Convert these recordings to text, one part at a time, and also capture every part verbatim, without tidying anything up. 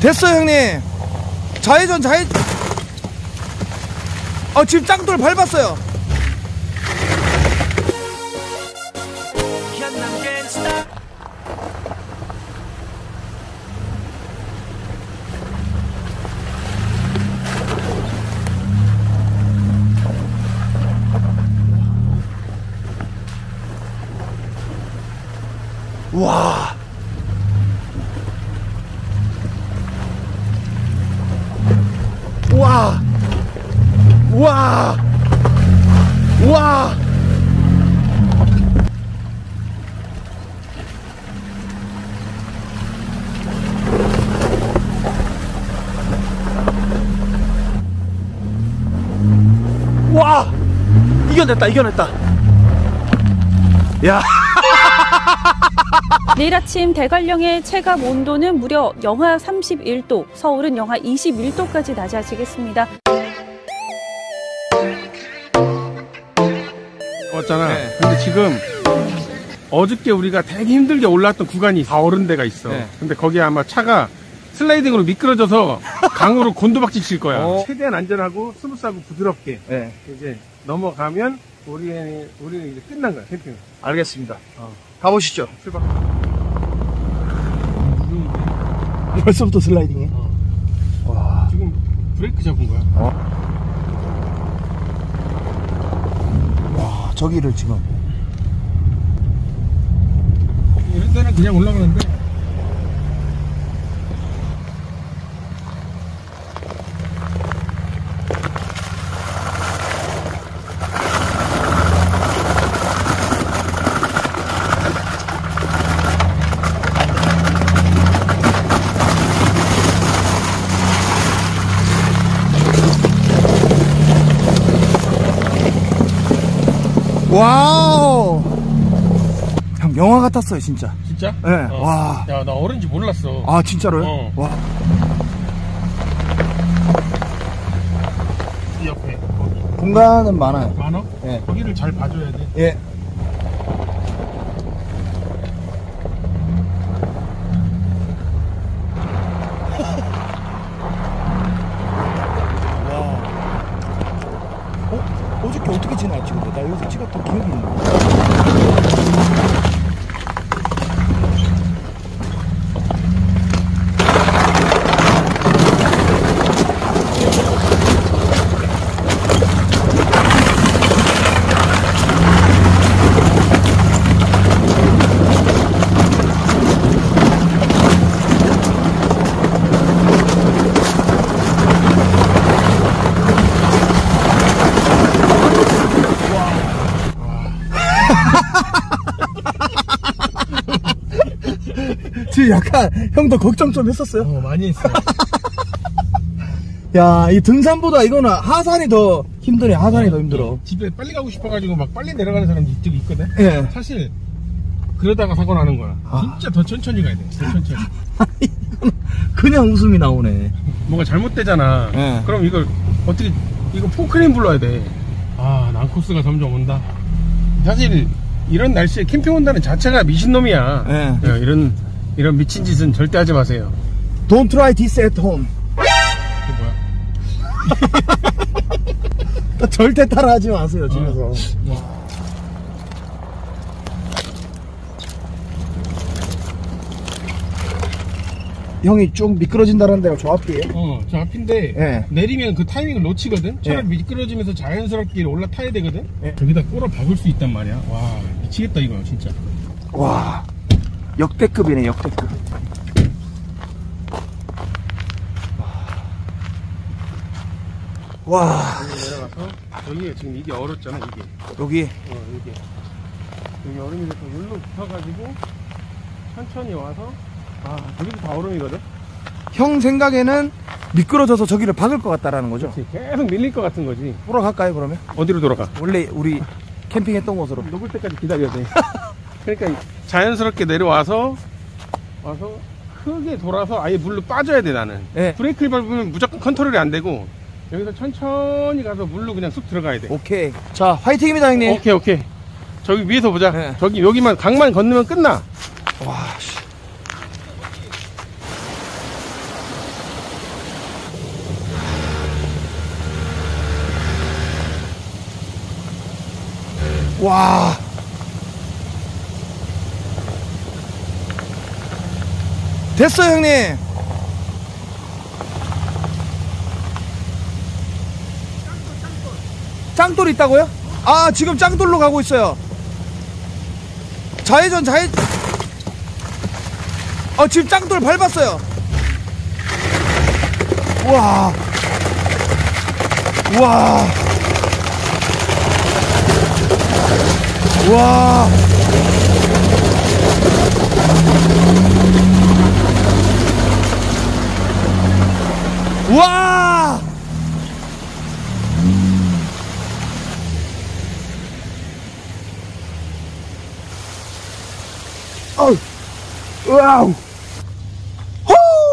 됐어요 형님. 좌회전 좌회. 어 지금 짱돌 밟았어요. 와. 와. 와. 와. 와. 이겨냈다, 이겨냈다. 야. 내일 아침 대관령의 체감 온도는 무려 영하 삼십일 도, 서울은 영하 이십일 도까지 낮아지겠습니다. 왔잖아. 네. 근데 지금 어저께 우리가 되게 힘들게 올라왔던 구간이 다 얼은 데가 있어. 네. 근데 거기에 아마 차가 슬라이딩으로 미끄러져서 강으로 곤두박질 칠 거야. 어. 최대한 안전하고 스무스하고 부드럽게 네. 이제 넘어가면 우리는 우리는 이제 끝난 거야, 캠핑. 알겠습니다. 어. 가보시죠. 출발. 벌써부터 슬라이딩해. 어. 와. 지금 브레이크 잡은 거야. 어. 와, 저기를 지금. 이런 데는 그냥 올라가는데. 와우. 형 영화 같았어요 진짜. 진짜? 네. 어. 와. 야, 나 어른지 몰랐어. 아 진짜로요? 어. 와. 이 옆에 거기. 공간은 많아요. 많아? 네. 거기를 잘 봐줘야 돼. 예. 어저께 어떻게 지나왔지 근데? 나 여기서 찍었던 기억이 있는데. 지금 약간 형도 걱정 좀 했었어요? 어, 많이 했어. 야, 이 등산보다 이거는 하산이 더 힘드네. 하산이 어, 더 힘들어. 집에 빨리 가고 싶어가지고 막 빨리 내려가는 사람도 이쪽에 있거든. 예. 사실 그러다가 사고 나는 거야. 아. 진짜 더 천천히 가야 돼. 더 천천히. 그냥 웃음이 나오네. 뭔가 잘못되잖아. 예. 그럼 이걸 어떻게 이거 포크레인 불러야 돼. 아, 난코스가 점점 온다. 사실 이런 날씨에 캠핑 온다는 자체가 미친놈이야. 예. 야, 이런 이런 미친 짓은 절대 하지 마세요. Don't try this at home. 그게 뭐야? 절대 따라 하지 마세요, 집에서. 어. 형이 쭉 미끄러진다는 데가 저 앞이에요? 어, 저 앞인데 예. 내리면 그 타이밍을 놓치거든. 차라리 예. 미끄러지면서 자연스럽게 올라타야 되거든. 예. 저기다 꼬라 박을 수 있단 말이야. 와, 미치겠다 이거 진짜. 와, 역대급이네, 역대급. 와. 여기 내려가서 여기에 지금 이게 얼었잖아, 이게. 여기. 어, 여기. 여기 얼음이 돼서 여기로 붙어가지고 천천히 와서, 아, 저기도 다 얼음이거든. 형 생각에는 미끄러져서 저기를 박을 것 같다라는 거죠? 그치, 계속 밀릴 것 같은 거지. 돌아갈까요, 그러면? 어디로 돌아가? 원래 우리 캠핑했던 곳으로. 녹을 때까지 기다려야 돼. 그러니까 자연스럽게 내려와서 와서 크게 돌아서 아예 물로 빠져야 돼. 나는 네. 브레이크를 밟으면 무조건 컨트롤이 안 되고 여기서 천천히 가서 물로 그냥 쑥 들어가야 돼. 오케이. 자, 화이팅입니다, 형님. 오케이, 오케이. 저기 위에서 보자. 네. 저기 여기만 강만 건너면 끝나. 와, 씨. 와. 됐어요, 형님. 짱돌 있다고요? 아, 지금 짱돌로 가고 있어요. 좌회전, 좌회. 어, 지금 짱돌 밟았어요. 우와. 우와. 우와. 우와. 어우. 와우. 호!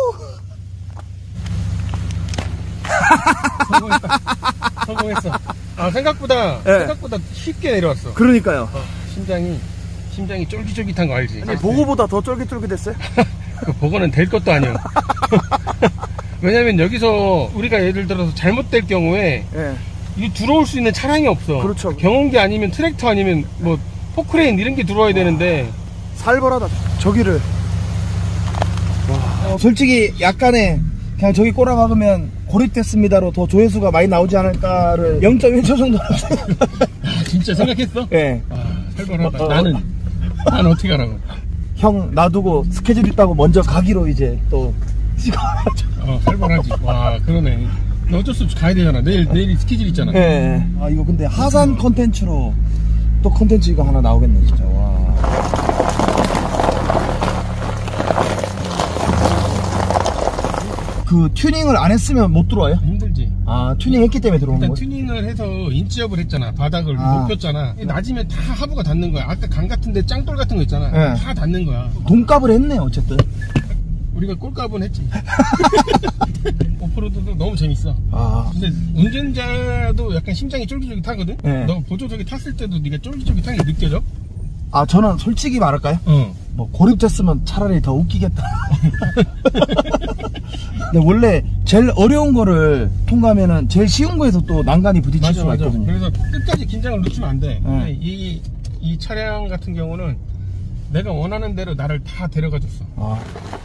성공했다. 성공했어. 아, 생각보다, 네. 생각보다 쉽게 내려왔어. 그러니까요. 어, 심장이, 심장이 쫄깃쫄깃한 거 알지? 아니, 보고보다 더 쫄깃쫄깃했어요? 그 보고는 될 것도 아니야. 왜냐면 여기서 우리가 예를 들어서 잘못될 경우에 예. 이 들어올 수 있는 차량이 없어. 그렇죠. 경운기 아니면 트랙터 아니면 뭐 포크레인 이런 게 들어와야 되는데. 살벌하다. 저기를. 와. 어, 솔직히 약간의 그냥 저기 꼬라 박으면 고립됐습니다로 더 조회수가 많이 나오지 않을까를 영 점 일 초 정도. 아, 진짜 생각했어? 예. 아, 살벌하다. 어, 어. 나는 난 어떻게 하라고? 형 놔두고 스케줄 있다고 먼저 가기로 이제 또 찍어야죠. 어, 살벌하지. 와, 그러네. 너 어쩔 수 없이 가야 되잖아. 내일 내일 스케줄 있잖아. 예. 아 이거 근데 하산 컨텐츠로 또 컨텐츠가 하나 나오겠네 진짜. 와. 그 튜닝을 안 했으면 못 들어와요? 힘들지. 아 튜닝 했기 때문에 들어오는 일단 거예요? 튜닝을 해서 인치업을 했잖아. 바닥을 아. 높였잖아. 낮이면 다 하부가 닿는 거야. 아까 강 같은데 짱돌 같은 거 있잖아. 네. 다 닿는 거야. 돈값을 했네 어쨌든. 우리가 꼴값은 했지. 오프로드도 너무 재밌어. 아. 근데 운전자도 약간 심장이 쫄깃쫄깃하거든? 네. 너 보조석에 탔을 때도 네가 쫄깃쫄깃한 게 느껴져? 아 저는 솔직히 말할까요? 어. 뭐 고립됐으면 차라리 더 웃기겠다. 근데 원래 제일 어려운 거를 통과하면은 제일 쉬운 거에서 또 난간이 부딪힐 맞아, 수가 맞아. 있거든요. 그래서 끝까지 긴장을 늦추면 안 돼. 네. 근데 이, 이 차량 같은 경우는 내가 원하는 대로 나를 다 데려가 줬어. 아.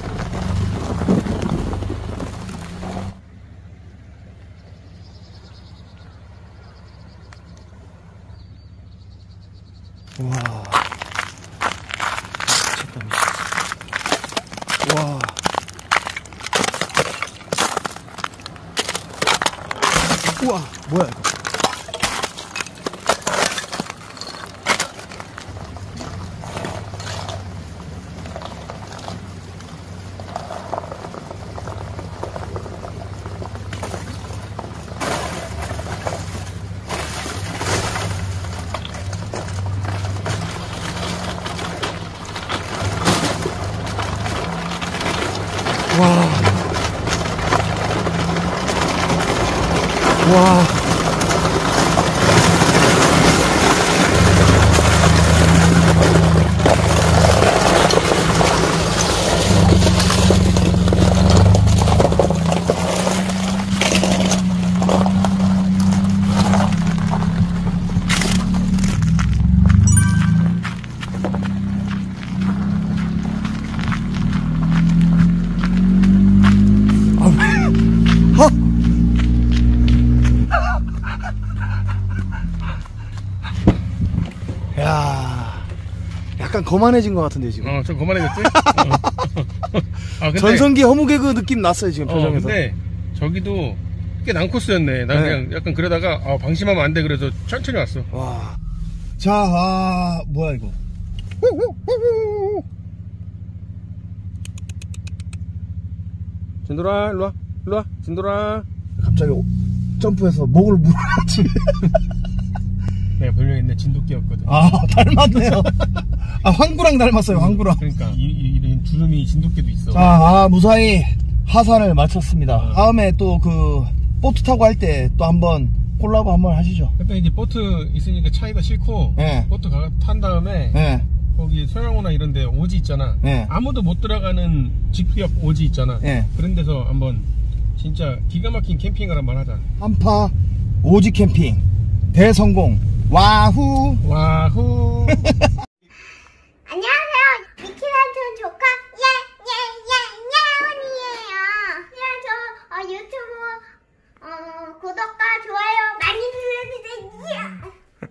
와. 미쳤다, 미쳤어. 와. 우와, 뭐야, 이거. 와. 와. 야, 약간 거만해진 것 같은데 지금. 어, 좀 거만해졌지? 어. 아, 근데, 전성기 허무개그 느낌 났어요 지금 어, 표정에서. 근데 저기도 꽤 난코스였네. 난 네. 그냥 약간 그러다가 아, 방심하면 안 돼. 그래서 천천히 왔어. 와. 자, 아, 뭐야 이거? 진돌아, 일로 와. 일로 와. 진돌아. 갑자기 오- 점프해서 목을 물어야지. 내가 별명했네. 진돗개였거든. 아, 닮았네요. 아, 황구랑 닮았어요, 황구랑. 그러니까 이, 이, 이런 주름이 진돗개도 있어. 자, 아, 무사히 하산을 마쳤습니다. 어. 다음에 또 그 보트 타고 할 때 또 한번 콜라보 한번 하시죠. 일단 이제 보트 있으니까 차에다 싣고 네. 보트 가, 탄 다음에 네. 거기 소양호나 이런 데 오지 있잖아. 네. 아무도 못 들어가는 직벽 오지 있잖아. 네. 그런 데서 한번 진짜 기가 막힌 캠핑을 한번 하자. 한파 오지 캠핑 대성공. 와후. 와후. 안녕하세요. 미키란촌 조카 예예예예언니예요. 그냥 저 어, 유튜브 어, 구독과 좋아요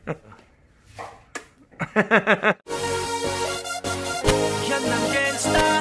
많이 눌러주세요. 현남 갱스타